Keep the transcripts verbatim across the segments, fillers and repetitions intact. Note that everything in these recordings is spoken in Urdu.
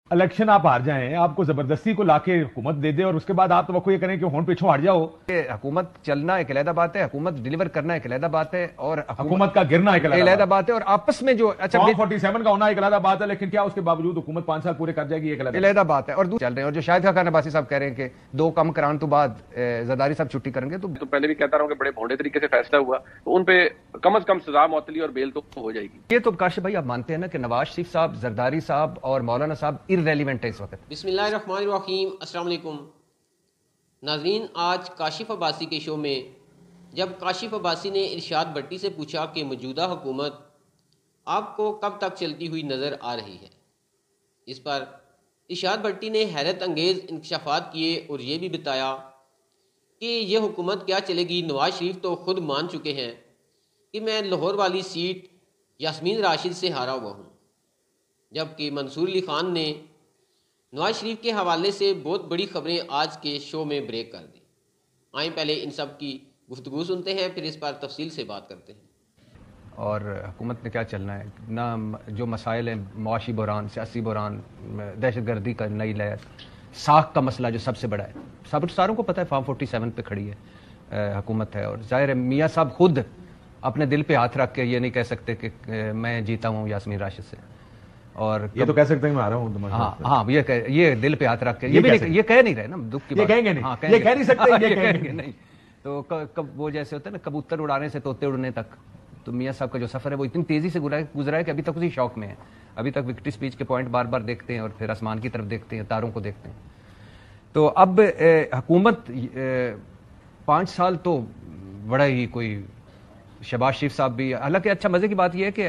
الیکشن آپ ہار جائیں، آپ کو زبردستی کو لا کے حکومت دے دے اور اس کے بعد آپ توقع یہ کریں کہ ہون پیچھوں ہٹ جاؤ. حکومت چلنا ایک علیحدہ بات ہے، حکومت ڈیلیور کرنا ایک علیحدہ بات ہے، اور حکومت کا گرنا ایک علیحدہ بات ہے، اور آپس میں جو اچھا فورٹی سیون کا ہونا ایک علیحدہ بات ہے، لیکن کیا اس کے باوجود حکومت پانچ سال پورے کر جائے گی ایک علیحدہ بات ہے. اور چل رہے ہیں، اور جو شاہد خاقان عباسی صاحب کہہ رہے ہیں کہ دو کم کران تو بعد زرداری صاحب چھٹی کریں گے، تو پہلے بھی کہتا رہا ہوں کہ بڑے بھونڈے طریقے سے فیصلہ ہوا تو ان پہ کم از کم سزا معطلی اور بیل تو ہو جائے گی. یہ تو کاشف بھائی آپ مانتے ہیں نا کہ نواز شریف صاحب، زرداری صاحب اور مولانا صاحب ارریلیونٹ ہے اس وقت؟ بسم اللہ الرحمن الرحیم. السلام علیکم ناظرین. آج کاشف عباسی کے شو میں جب کاشف عباسی نے ارشاد بٹی سے پوچھا کہ موجودہ حکومت آپ کو کب تک چلتی ہوئی نظر آ رہی ہے، اس پر ارشاد بٹی نے حیرت انگیز انکشافات کیے اور یہ بھی بتایا کہ یہ حکومت کیا چلے گی. نواز شریف تو خود مان چکے ہیں کہ میں لاہور والی سیٹ یاسمین راشد سے ہارا ہوا ہوں، جبکہ منصور علی خان نے نواز شریف کے حوالے سے بہت بڑی خبریں آج کے شو میں بریک کر دی. آئیں پہلے ان سب کی گفتگو سنتے ہیں، پھر اس پر تفصیل سے بات کرتے ہیں. اور حکومت نے کیا چلنا ہے، نہ جو مسائل ہیں، معاشی بحران، سیاسی بحران، دہشت گردی کا نئی لہر، ساکھ کا مسئلہ جو سب سے بڑا ہے، سب ساروں کو پتہ ہے فارم فورٹی سیون پہ کھڑی ہے حکومت ہے. اور ظاہر ہے میاں صاحب خود اپنے دل پہ ہاتھ رکھ کے یہ نہیں کہہ سکتے کہ میں جیتا ہوں یاسمین راشد سے، اور یہ تو کہہ سکتے ہیں میں آ رہا ہوں. ہاں ہاں یہ یہ دل پہ ہاتھ رکھ کے یہ بھی یہ کہہ نہیں رہے نا، دکھ کی بات کہیں گے نہیں، یہ کہہ نہیں سکتے، یہ کہیں گے نہیں. تو کب وہ جیسے ہوتا ہے نا کبوتر اڑانے سے طوطے اڑنے تک، تو میاں صاحب کا جو سفر ہے وہ اتنی تیزی سے گزرا ہے کہ ابھی تک اسی شوق میں ہے. ابھی تک وکٹری سپیچ کے پوائنٹ بار بار دیکھتے ہیں اور پھر آسمان کی طرف دیکھتے ہیں، تاروں کو دیکھتے ہیں. تو اب حکومت پانچ سال تو بڑا ہی کوئی شہباز شریف صاحب بھی، حالانکہ اچھا مزے کی بات یہ ہے کہ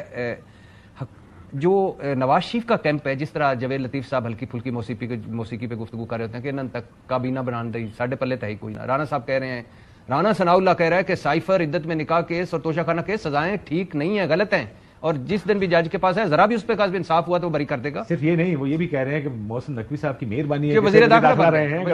جو نواز شریف کا کیمپ ہے، جس طرح جوید لطیف صاحب ہلکی پھلکی موسیقی موسیقی پہ گفتگو کر رہے ہوتے ہیں کہ انہوں تک کابینہ بنان دی ساڑھے پلے تھا ہی کوئی نہ. رانا صاحب کہہ رہے ہیں، رانا ثناء اللہ کہہ رہا ہے کہ سائفر عدت میں نکاح کیس اور توشہ خانہ کیس سزائیں ٹھیک نہیں ہیں، غلط ہیں، اور جس دن بھی جج کے پاس ہے ذرا بھی اس پہ قاصد انصاف ہوا تو وہ بری کر دے گا. صرف یہ نہیں، وہ یہ بھی کہہ رہے ہیں کہ محسن نقوی صاحب کی مہربانی ہے کہ وزیر داخلہ بن رہے ہیں،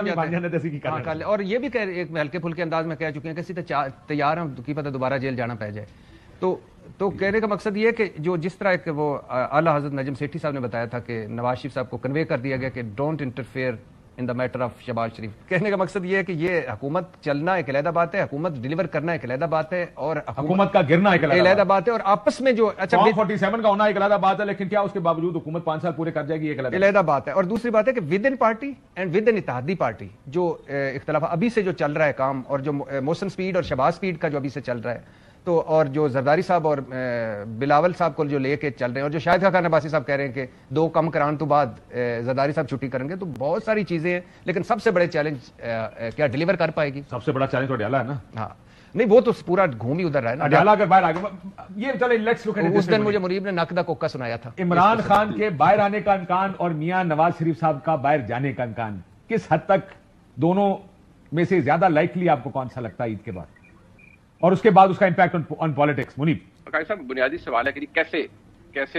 اور یہ بھی ایک ہلکے پھلکے انداز میں کہہ چکے ہیں کہ اسی تیار ہیں کی پتہ دوبارہ جیل جانا پہ جائے. تو تو کہنے کا مقصد یہ ہے کہ جو جس طرح کہ وہ اعلیٰ حضرت نجم سیٹھی صاحب نے بتایا تھا کہ نواز شریف صاحب کو کنوے کر دیا گیا کہ don't interfere in the matter of Shahbaz Sharif. کہنے کا مقصد یہ ہے کہ یہ حکومت چلنا ایک علیحدہ بات ہے، حکومت ڈیلیور کرنا ایک علیحدہ بات ہے، اور حکومت کا گرنا ایک علیحدہ بات ہے، اور آپس میں جو اچھا فورٹی سیون کا ہونا ایک علیحدہ بات ہے، لیکن کیا اس کے باوجود حکومت پانچ سال پورے کر جائے گی ایک علیحدہ بات ہے. اور دوسری بات ہے کہ within party and within اتحادی پارٹی جو اختلاف ابھی سے جو چل رہا ہے کام، اور جو محسن سپیڈ اور شہباز سپیڈ کا جو ابھی سے چل رہا ہے، تو اور جو زرداری صاحب اور بلاول صاحب کو جو لے کے چل رہے ہیں، اور جو شاہد خاقان عباسی صاحب کہہ رہے ہیں کہ دو کم کران تو بعد زرداری صاحب چھٹی کریں گے، تو بہت ساری چیزیں ہیں. لیکن سب سے بڑے چیلنج کیا ڈیلیور کر پائے گی؟ سب سے بڑا چیلنج تو اڈیالہ ہے نا. ہاں نہیں، وہ تو پورا گھوم ہی ادھر رہا ہے نا. اڈیالہ اگر باہر آ گیا، یہ چلے لیٹس لک ایٹ اس دن مجھے مریب نے نقدہ کوکا سنایا تھا. عمران خان کے باہر آنے کا امکان اور میاں نواز شریف صاحب کا باہر جانے کا امکان، کس حد تک دونوں میں سے زیادہ لائکلی آپ کو کون سا لگتا ہے عید کے بعد، اور اس کے بعد اس کا امپیکٹ آن پالیٹکس؟ منیب قائد صاحب، بنیادی سوال ہے کہ کیسے کیسے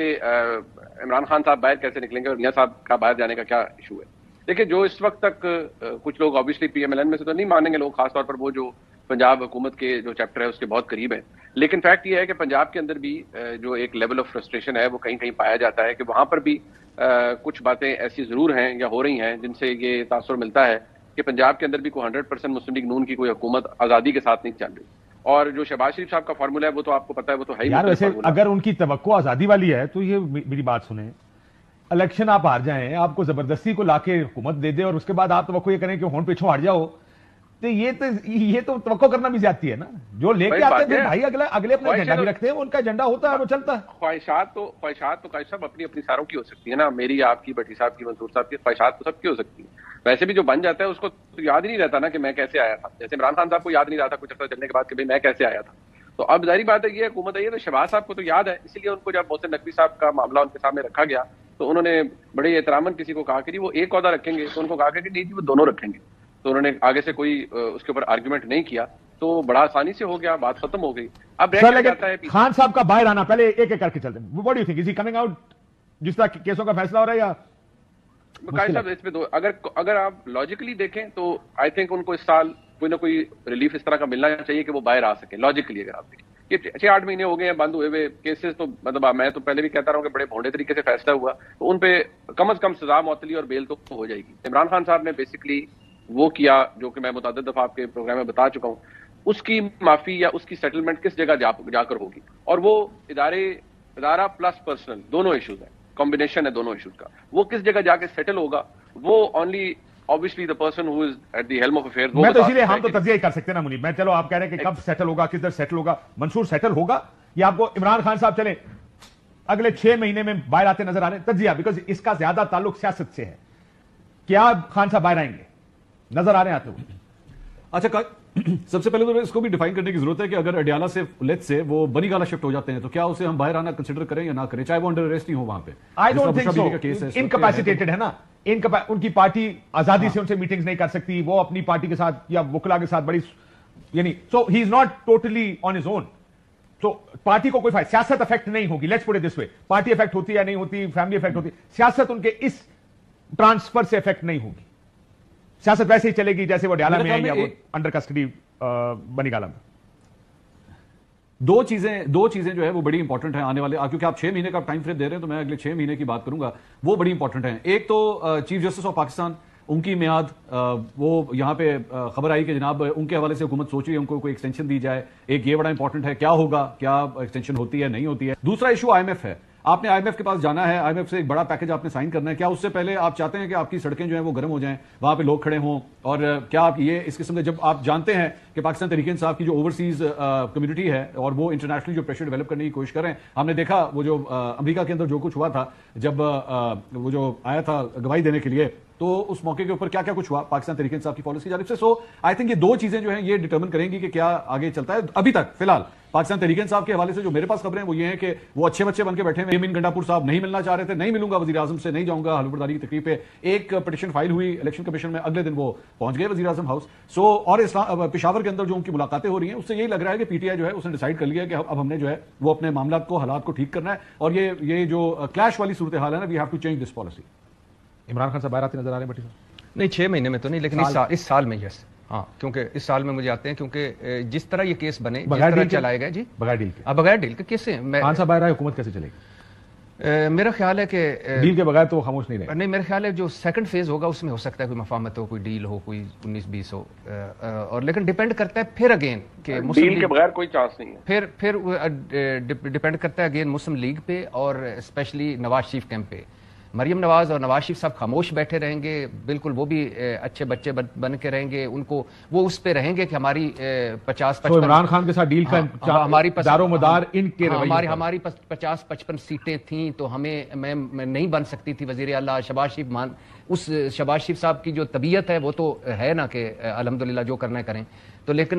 عمران خان صاحب باہر کیسے نکلیں گے اور میاں صاحب کا باہر جانے کا کیا ایشو ہے. دیکھیں، جو اس وقت تک کچھ لوگ obviously P M L N میں سے تو نہیں مانیں گے لوگ، خاص طور پر وہ جو پنجاب حکومت کے جو چیپٹر ہے اس کے بہت قریب ہے، لیکن فیکٹ یہ ہے کہ پنجاب کے اندر بھی جو ایک لیول آف فرسٹریشن ہے وہ کہیں کہیں پایا جاتا ہے کہ وہاں پر بھی کچھ باتیں ایسی ضرور ہیں یا ہو رہی ہیں جن سے یہ تاثر ملتا ہے کہ پنجاب کے اندر بھی کوئی ہنڈریڈ پرسینٹ مسلم لیگ نون کی کوئی حکومت آزادی کے ساتھ نہیں چل رہی. اور جو شہباز شریف صاحب کا فارمولا ہے وہ تو آپ کو پتا ہے، وہ تو ہے یار. ویسے اگر ان کی توقع آزادی والی ہے تو یہ میری بات سنیں، الیکشن آپ ہار جائیں، آپ کو زبردستی کو لا کے حکومت دے دے اور اس کے بعد آپ توقع یہ کریں کہ ہون پیچھوں ہٹ جاؤ، تو یہ تو یہ تو توقع کرنا بھی زیادتی ہے نا. جو لے کے آتے ہیں بھائی اگلے اگلے اپنا ایجنڈا بھی رکھتے ہیں، ان کا ایجنڈا ہوتا ہے، وہ چلتا ہے. خواہشات تو خواہشات تو قائد صاحب اپنی اپنی ساروں کی ہو سکتی ہے نا، میری، آپ کی، بٹی صاحب کی، منصور صاحب کی، خواہشات تو سب کی ہو سکتی ہیں. ویسے بھی جو بن جاتا ہے اس کو تو یاد ہی نہیں رہتا نا کہ میں کیسے آیا تھا. جیسے عمران خان صاحب کو یاد نہیں رہا تھا کچھ عرصہ چلنے کے بعد کہ بھائی میں کیسے آیا تھا. تو اب ظاہری بات ہے یہ حکومت ہے تو شہباز صاحب کو تو یاد ہے، اس لیے ان کو جب محسن نقوی صاحب کا معاملہ ان کے سامنے رکھا گیا تو انہوں نے بڑے احتراماً کسی کو کہا کہ جی وہ ایک عہدہ رکھیں گے، تو ان کو کہا کہ نہیں جی وہ دونوں رکھیں گے. تو انہوں نے آگے سے کوئی اس کے اوپر آرگومنٹ نہیں کیا، تو بڑا آسانی سے ہو گیا، بات ختم ہو گئی. اب رہ جاتا ہے خان صاحب کا باہر آنا، پہلے ایک ایک کر کے چلتے ہیں. What do you think, is he coming out جس طرح کیسوں کا فیصلہ ہو رہا ہے؟ یا قائد صاحب اس پہ دو اگر اگر آپ لاجیکلی دیکھیں تو آئی تھنک ان کو اس سال کوئی نہ کوئی ریلیف اس طرح کا ملنا چاہیے کہ وہ باہر آ سکیں. لاجیکلی اگر آپ دیکھیں کہ چھ آٹھ مہینے ہو گئے ہیں بند ہوئے ہوئے کیسز، تو مطلب میں تو پہلے بھی کہتا رہا ہوں کہ بڑے بھونڈے طریقے سے فیصلہ ہوا، تو ان پہ کم از کم سزا معطلی اور بیل تو ہو جائے گی. عمران خان صاحب نے بیسکلی وہ کیا جو کہ میں متعدد دفعہ آپ کے پروگرام میں بتا چکا ہوں. اس کی معافی یا اس کی سیٹلمنٹ کس جگہ جا, جا کر ہوگی، اور وہ ادارے ادارہ پلس پرسنل دونوں ایشوز ہیں، کمبینیشن ہے دونوں ایشوز کا، وہ کس جگہ جا کے سیٹل ہوگا وہ only obviously the person who is at the helm of affairs. میں تو اسی لیے ہم تو تجزیہ ہی کر سکتے ہیں نا منیب. میں چلو آپ کہہ رہے ہیں کہ کب سیٹل ہوگا، کدھر سیٹل ہوگا. منصور سیٹل ہوگا یا آپ کو عمران خان صاحب چلے اگلے چھ مہینے میں باہر آتے نظر آ رہے ہیں؟ تجزیہ، بیکاز اس کا زیادہ تعلق سیاست سے ہے. کیا خان صاحب باہر آئیں گے؟ نظر آ رہے ہیں آتے ہوئے. اچھا سب سے پہلے تو اس کو بھی ڈیفائن کرنے کی ضرورت ہے کہ اگر اڈیالہ سے لیٹ سے وہ بنی گالا شفٹ ہو جاتے ہیں تو کیا اسے ہم باہر آنا کنسیڈر کریں یا نہ کریں، چاہے وہ انڈر اریسٹ ہی ہو وہاں پہ؟ I don't think so. انکیپیسیٹیٹڈ ہے نا، ان کی پارٹی آزادی سے ان سے میٹنگز نہیں کر سکتی، وہ اپنی پارٹی کے ساتھ یا وکلا کے ساتھ بڑی یعنی so he is not totally on his own. تو پارٹی کو کوئی فائدہ، سیاست افیکٹ نہیں ہوگی. Let's put it this way, party affect ہوتی ہے یا نہیں ہوتی، فیملی افیکٹ ہوتی ہے، سیاست ان کے اس ٹرانسفر سے افیکٹ نہیں ہوگی. سیاست ویسے ہی چلے گی جیسے وہ ڈیالہ میں ہے یا وہ انڈر کسٹڈی بنی گالا میں. دو چیزیں دو چیزیں جو ہے وہ بڑی امپورٹنٹ ہیں آنے والے، کیونکہ آپ چھ مہینے کا ٹائم فریم دے رہے ہیں تو میں اگلے چھ مہینے کی بات کروں گا، وہ بڑی امپورٹنٹ ہیں. ایک تو چیف جسٹس آف پاکستان، ان کی میعاد، وہ یہاں پہ خبر آئی کہ جناب ان کے حوالے سے حکومت سوچ رہی ہے ان کو کوئی ایکسٹینشن دی جائے. ایک یہ بڑا امپورٹنٹ ہے، کیا ہوگا، کیا ایکسٹینشن ہوتی ہے نہیں ہوتی ہے. دوسرا ایشو آئی ایم ایف ہے. آپ نے آئی ایم ایف کے پاس جانا ہے، آئی ایم ایف سے ایک بڑا پیکج آپ نے سائن کرنا ہے. کیا اس سے پہلے آپ چاہتے ہیں کہ آپ کی سڑکیں جو ہیں وہ گرم ہو جائیں، وہاں پہ لوگ کھڑے ہوں؟ اور کیا آپ یہ اس قسم کے، جب آپ جانتے ہیں کہ پاکستان تحریک انصاف کی جو اوورسیز کمیونٹی ہے اور وہ انٹرنیشنلی جو پریشر ڈیولپ کرنے کی کوشش کر رہے ہیں، ہم نے دیکھا وہ جو امریکہ کے اندر جو کچھ ہوا تھا جب وہ جو آیا تھا گواہی دینے کے لیے، تو اس موقع کے اوپر کیا کیا کچھ ہوا پاکستان تحریک انصاف کی پالیسی کی جانب سے. سو آئی تھنک یہ دو چیزیں جو ہیں یہ ڈٹرمن کریں گی کہ کیا آگے چلتا ہے. ابھی تک فی الحال پاکستان تحریک انصاف کے حوالے سے جو میرے پاس خبریں ہیں وہ یہ ہیں کہ وہ اچھے بچے بن کے بیٹھے ہیں. یمین گنڈاپور صاحب نہیں ملنا چاہ رہے تھے، نہیں ملوں گا وزیر اعظم سے، نہیں جاؤں گا حلف برداری کی تقریب پہ. ایک پٹیشن فائل ہوئی الیکشن کمیشن میں، اگلے دن وہ پہنچ گئے وزیر اعظم ہاؤس. سو اور پشاور کے اندر جو ان کی ملاقاتیں ہو رہی ہیں اس سے یہی لگ رہا ہے کہ پی ٹی آئی جو ہے اس نے ڈیسائیڈ کر لیا کہ اب ہم نے جو ہے وہ اپنے معاملات کو، حالات کو ٹھیک کرنا ہے. اور یہ یہ جو کلیش والی صورتحال ہے نا، we have to change this policy. Imran Khan Sahab باہر آتے نظر آ رہے ہیں بٹی صاحب؟ نہیں، چھ مہینے میں تو نہیں، لیکن اس سال میں یس، ہاں، کیونکہ اس سال میں مجھے آتے ہیں، کیونکہ جس طرح یہ کیس بنے، جس طرح چلائے گئے. جی بغیر ڈیل کے، بغیر ڈیل کے کیسے خان صاحب باہر آئے، حکومت کیسے چلے گی؟ میرا خیال ہے کہ ڈیل کے بغیر تو خاموش نہیں رہے. نہیں، میرا خیال ہے جو سیکنڈ فیز ہوگا اس میں ہو سکتا ہے کوئی مفاہمت ہو، کوئی ڈیل ہو، کوئی انیس بیس ہو، اور لیکن ڈیپینڈ کرتا ہے پھر اگین کہ ڈیل کے بغیر کوئی چانس نہیں ہے. پھر پھر ڈیپینڈ کرتا ہے اگین مسلم لیگ پہ اور اسپیشلی نواز شریف کیمپ پہ. مریم نواز اور نواز شریف صاحب خاموش بیٹھے رہیں گے، بالکل وہ بھی اچھے بچے بن کے رہیں گے، ان کو وہ اس پہ رہیں گے کہ ہماری پچاس پچپن عمران خان کے ساتھ ڈیل کا ہماری دار و مدار ان کے ہماری ہماری پچاس پچپن سیٹیں تھیں تو ہمیں میں نہیں بن سکتی تھی وزیر اعلیٰ. شہباز شریف مان اس شہباز شریف صاحب کی جو طبیعت ہے وہ تو ہے نا کہ الحمدللہ جو کرنا ہے کریں، تو لیکن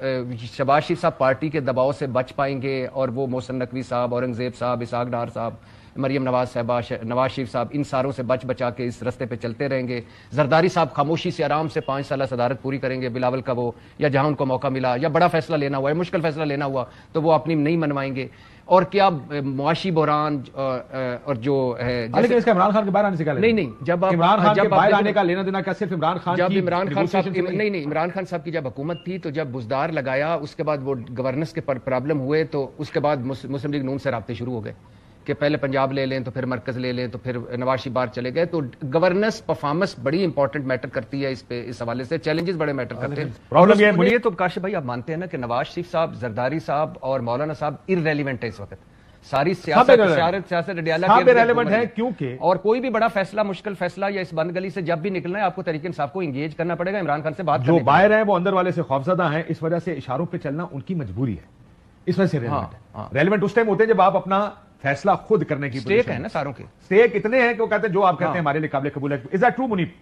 شہباز شریف صاحب پارٹی کے دباؤ سے بچ پائیں گے اور وہ محسن نقوی صاحب، اورنگزیب صاحب، اسحاق ڈار صاحب، مریم نواز صاحبہ، نواز شریف صاحب، ان ساروں سے بچ بچا کے اس رستے پہ چلتے رہیں گے. زرداری صاحب خاموشی سے آرام سے پانچ سالہ صدارت پوری کریں گے بلاول کا وہ، یا جہاں ان کو موقع ملا یا بڑا فیصلہ لینا ہوا ہے، مشکل فیصلہ لینا ہوا تو وہ اپنی نہیں منوائیں گے. اور کیا معاشی بحران اور جو ہے، لیکن اس کا عمران خان کے باہر آنے سے کیا نہیں نہیں جب عمران خان کے باہر آنے کا لینا دینا کیا صرف عمران خان جب عمران خان صاحب نہیں نہیں عمران خان صاحب کی جب حکومت تھی تو جب بزدار لگایا اس کے بعد وہ گورننس کے پرابلم ہوئے تو اس کے بعد مسلم لیگ نون سے رابطے شروع ہو گئے کہ پہلے پنجاب لے لیں تو پھر مرکز لے لیں تو پھر نواز شریف باہر چلے گئے. تو گورننس پرفارمنس بڑی امپورٹنٹ میٹر کرتی ہے اس پہ، اس حوالے سے چیلنجز بڑے میٹر کرتے ہیں. پرابلم یہ یہ تو کاشف بھائی آپ مانتے ہیں نا کہ نواز شریف صاحب، زرداری صاحب اور مولانا صاحب ارریلیونٹ ہے اس وقت. ساری سیاست سیاست اڈیالہ ہے کیونکہ اور کوئی بھی بڑا فیصلہ، مشکل فیصلہ یا اس بند گلی سے جب بھی نکلنا ہے آپ کو تحریک انصاف کو انگیج کرنا پڑے گا، عمران خان سے بات جو باہر ہیں وہ اندر والے سے خوفزدہ ہیں، اس وجہ سے اشاروں پہ چلنا ان کی مجبوری ہے، اس وجہ سے ریلیونٹ ہے. ریلیونٹ اس ٹائم ہوتے ہیں جب آپ اپنا فیصلہ خود کرنے کی اسٹیک ہے نا، ساروں کے اسٹیک اتنے ہیں کہ وہ کہتے ہیں جو آپ کہتے ہیں ہمارے لیے قابل قبول ہے. Is that true Munib?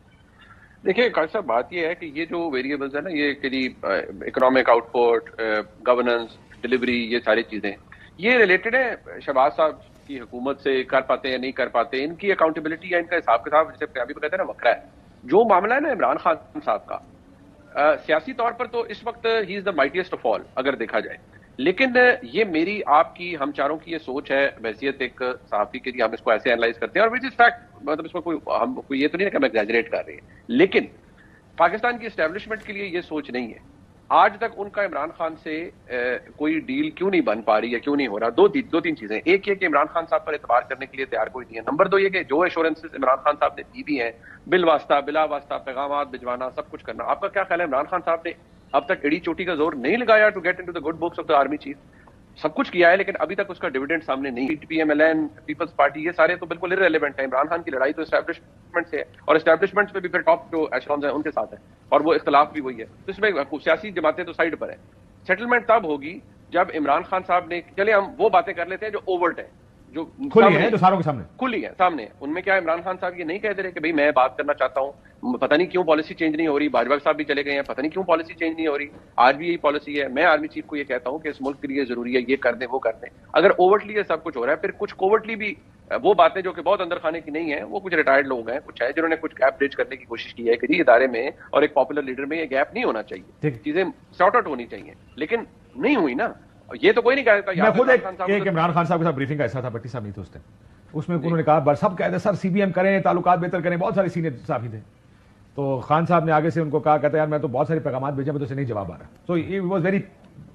دیکھیں قاضی صاحب، بات یہ ہے کہ یہ جو ویریبلز ہیں نا، یہ کہ economic output, governance, delivery, یہ ساری چیزیں یہ ریلیٹڈ ہیں شہباز صاحب کی حکومت سے، کر پاتے ہیں یا نہیں کر پاتے. ان کی اکاؤنٹیبلٹی یا ان کا حساب کتاب جیسے پنجابی میں کہتے ہیں نا وکرا ہے. جو معاملہ ہے نا عمران خان صاحب کا، سیاسی طور پر تو اس وقت ہی از دا مائٹیسٹ آف آل اگر دیکھا جائے، لیکن یہ میری آپ کی ہم چاروں کی یہ سوچ ہے بحیثیت ایک صحافی کے لیے، ہم اس کو ایسے اینالائز کرتے ہیں اور وچ از فیکٹ، مطلب اس میں کوئی ہم کوئی یہ تو نہیں ہے کہ ہم ایگزیجریٹ کر رہے ہیں، لیکن پاکستان کی اسٹیبلشمنٹ کے لیے یہ سوچ نہیں ہے. آج تک ان کا عمران خان سے کوئی ڈیل کیوں نہیں بن پا رہی ہے, کیوں نہیں ہو رہا؟ دو دو تین چیزیں. ایک یہ کہ عمران خان صاحب پر اعتبار کرنے کے لیے تیار کوئی نہیں ہے. نمبر دو یہ کہ جو ایشورنسز عمران خان صاحب نے دی بھی ہیں, بل واسطہ بلا واسطہ پیغامات بھجوانا, سب کچھ کرنا, آپ کا کیا خیال ہے عمران خان صاحب نے اب تک ایڑی چوٹی کا زور نہیں لگایا to get into the good books of the army chief? سب کچھ کیا ہے لیکن ابھی تک اس کا ڈویڈنڈ سامنے نہیں. P M L N, peoples party, یہ سارے تو بالکل ارریلیونٹ ہیں. عمران خان کی لڑائی تو اسٹیبلشمنٹ سے ہے, اور اسٹیبلشمنٹ پہ بھی پھر ٹاپ جو ایشلونز ہیں ان کے ساتھ ہے, اور وہ اختلاف بھی وہی ہے. تو اس میں سیاسی جماعتیں تو سائڈ پر ہیں. سیٹلمنٹ تب ہوگی جب عمران خان صاحب نے, چلے ہم وہ باتیں کر لیتے ہیں جو اوورٹ ہیں, جو کھلی ہے, جو ساروں کے سامنے کھلی ہے سامنے. ان میں کیا عمران خان صاحب یہ نہیں کہتے رہے کہ بھائی میں بات کرنا چاہتا ہوں, پتہ نہیں کیوں پالیسی چینج نہیں ہو رہی, باجوہ صاحب بھی چلے گئے ہیں, پتہ نہیں کیوں پالیسی چینج نہیں ہو رہی, آج بھی یہی پالیسی ہے. میں آرمی چیف کو یہ کہتا ہوں کہ اس ملک کے لیے ضروری ہے یہ کر دیں وہ کر دیں. اگر اوورٹلی یہ سب کچھ ہو رہا ہے, پھر کچھ کوورٹلی بھی وہ باتیں جو کہ بہت اندر خانے کی نہیں ہیں, وہ کچھ ریٹائرڈ لوگ ہیں, کچھ ہیں جنہوں نے کچھ گیپ بریج کرنے کی کوشش کی ہے کہ جی ادارے میں اور ایک پاپولر لیڈر میں یہ گیپ نہیں ہونا چاہیے, چیزیں سارٹ آؤٹ ہونی چاہیے, لیکن نہیں ہوئی نا. یہ تو کوئی نہیں کہتا. میں خود ایک عمران خان صاحب کے ساتھ بریفنگ کا ایسا تھا, بٹی صاحب نہیں تھے اس ٹائم, اس میں انہوں نے کہا سب کہتے سر سی بی ایم کریں, تعلقات بہتر کریں, بہت سارے سینئر صحافی تھے. تو خان صاحب نے آگے سے ان کو کہا, کہتے یار میں تو بہت سارے پیغامات بھیجے, میں تو اسے نہیں جواب آ رہا. تو اٹ واز ویری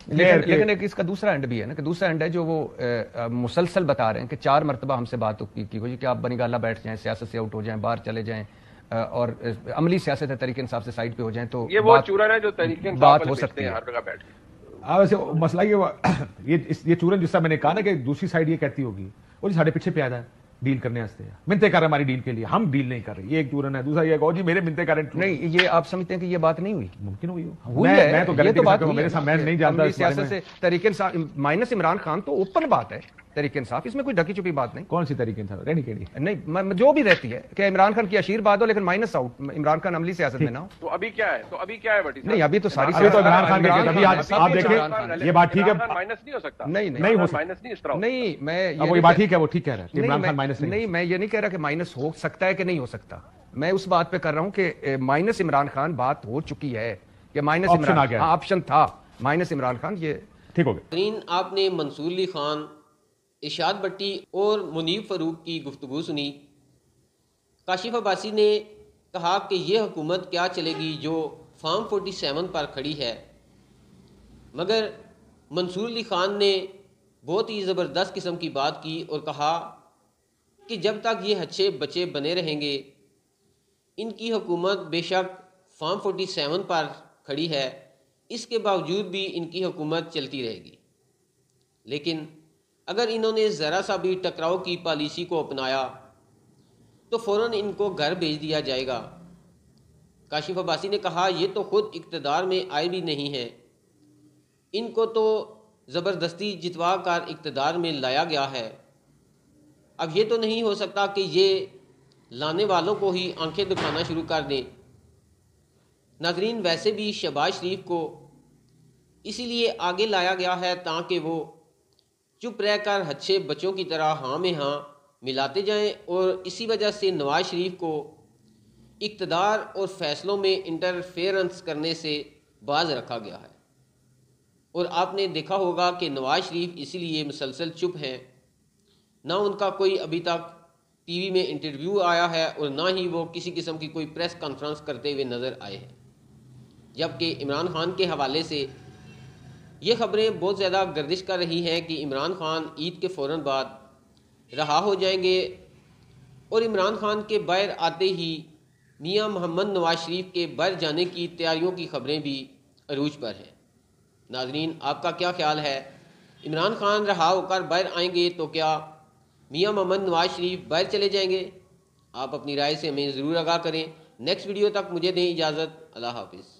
لیکن ایک اس کا دوسرا اینڈ بھی ہے نا, کہ دوسرا اینڈ ہے جو وہ مسلسل بتا رہے ہیں کہ چار مرتبہ ہم سے بات کی ہوئی کہ آپ بنی گالہ بیٹھ جائیں, سیاست سے آؤٹ ہو جائیں, باہر چلے جائیں, اور عملی سیاست ہے تحریک انصاف سے سائڈ پہ ہو جائیں, تو یہ وہ چورن ہے جو تحریک انصاف بات ہو سکتی ہے ہر جگہ بیٹھ کے. ویسے مسئلہ یہ یہ چورن جس طرح میں نے کہا نا کہ دوسری سائڈ یہ کہتی ہوگی وہ جی ساڑھے پیچھے پہ آتا ہے ڈیل کرنے واسطے, منتے کر رہے ہماری ڈیل کے لیے, ہم ڈیل نہیں کر رہے, یہ ایک چورن ہے. دوسرا یہ کہ جی میرے منتے کر رہے نہیں, یہ آپ سمجھتے ہیں کہ یہ بات نہیں ہوئی؟ ممکن ہوئی ہو, میں تو میرے سامنے میں نہیں جانتا سیاست سے تحریک انصاف مائنس عمران خان تو اوپن بات ہے. تحریک انصاف اس میں کوئی ڈھکی چھپی بات نہیں. کون سی تحریک انصاف رہنی کے لیے نہیں, جو بھی رہتی ہے کہ عمران خان کی اشیر بات ہو لیکن مائنس آؤٹ, عمران خان عملی سیاست میں نہ ہو. تو ابھی کیا ہے, تو ابھی کیا ہے بٹی؟ نہیں ابھی تو ساری ابھی تو عمران خان کے آپ دیکھیں یہ بات ٹھیک ہے, مائنس نہیں ہو سکتا. نہیں نہیں ہو مائنس نہیں اس طرح نہیں, میں وہ بات ٹھیک ہے, وہ ٹھیک کہہ رہا ہے عمران خان مائنس نہیں, میں یہ نہیں کہہ رہا کہ مائنس ہو سکتا ہے کہ نہیں ہو سکتا. میں اس بات پہ کر رہا ہوں کہ مائنس عمران خان بات ہو چکی ہے, کہ مائنس عمران آپشن تھا مائنس عمران خان, یہ ٹھیک ہو گیا. آپ نے منصور علی خان, ارشاد بٹی اور منیب فاروق کی گفتگو سنی. کاشف عباسی نے کہا کہ یہ حکومت کیا چلے گی جو فارم فورٹی سیون پر کھڑی ہے, مگر منصور علی خان نے بہت ہی زبردست قسم کی بات کی اور کہا کہ جب تک یہ اچھے بچے بنے رہیں گے, ان کی حکومت بے شک فارم فورٹی سیون پر کھڑی ہے, اس کے باوجود بھی ان کی حکومت چلتی رہے گی, لیکن اگر انہوں نے ذرا سا بھی ٹکراؤ کی پالیسی کو اپنایا تو فوراً ان کو گھر بھیج دیا جائے گا. کاشف عباسی نے کہا یہ تو خود اقتدار میں آئے بھی نہیں ہیں, ان کو تو زبردستی جتوا کر اقتدار میں لایا گیا ہے. اب یہ تو نہیں ہو سکتا کہ یہ لانے والوں کو ہی آنکھیں دکھانا شروع کر دیں. ناظرین, ویسے بھی شہباز شریف کو اسی لیے آگے لایا گیا ہے تاکہ وہ چپ رہ کر اچھے بچوں کی طرح ہاں میں ہاں ملاتے جائیں, اور اسی وجہ سے نواز شریف کو اقتدار اور فیصلوں میں انٹرفیئرنس کرنے سے باز رکھا گیا ہے. اور آپ نے دیکھا ہوگا کہ نواز شریف اسی لیے مسلسل چپ ہیں, نہ ان کا کوئی ابھی تک ٹی وی میں انٹرویو آیا ہے اور نہ ہی وہ کسی قسم کی کوئی پریس کانفرنس کرتے ہوئے نظر آئے ہیں. جبکہ عمران خان کے حوالے سے یہ خبریں بہت زیادہ گردش کر رہی ہیں کہ عمران خان عید کے فوراً بعد رہا ہو جائیں گے, اور عمران خان کے باہر آتے ہی میاں محمد نواز شریف کے باہر جانے کی تیاریوں کی خبریں بھی عروج پر ہیں. ناظرین, آپ کا کیا خیال ہے, عمران خان رہا ہو کر باہر آئیں گے تو کیا میاں محمد نواز شریف باہر چلے جائیں گے؟ آپ اپنی رائے سے ہمیں ضرور آگاہ کریں. نیکسٹ ویڈیو تک مجھے دیں اجازت. اللہ حافظ.